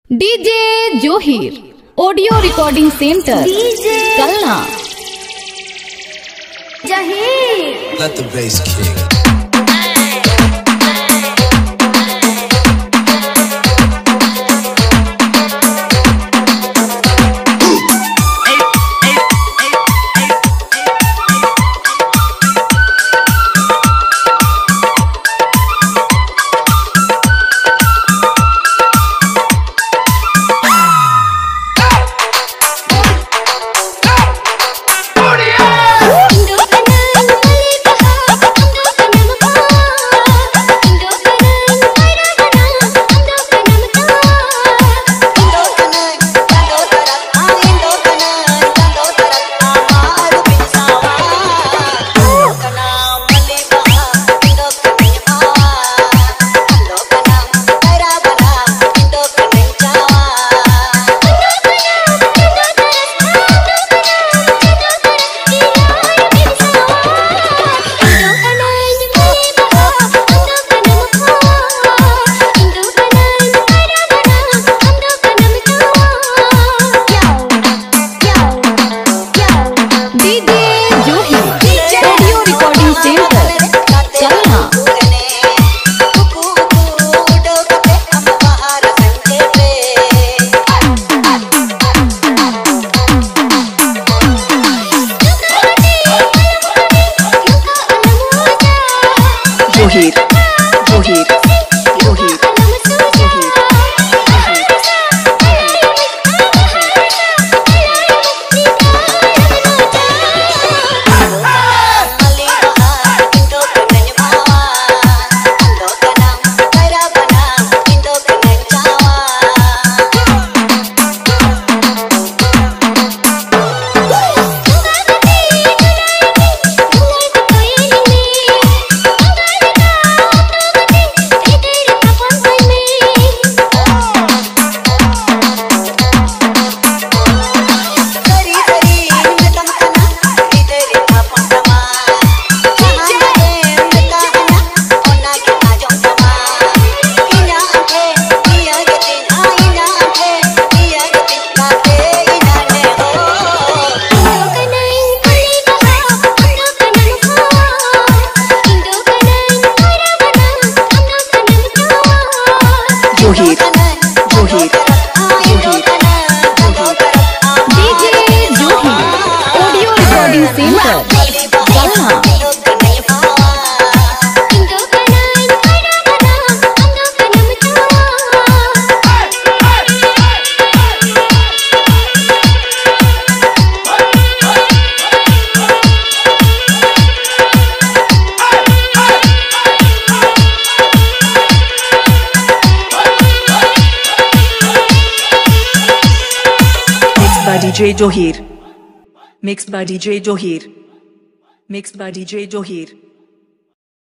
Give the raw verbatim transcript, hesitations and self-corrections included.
DJ Johir audio recording centre कलना। Let the bass kick. Johir Johir Johir Johir Johir Johir DJ Johir audio recording centre कलना। by D J Johir. Mixed by D J Johir. Mixed by D J Johir.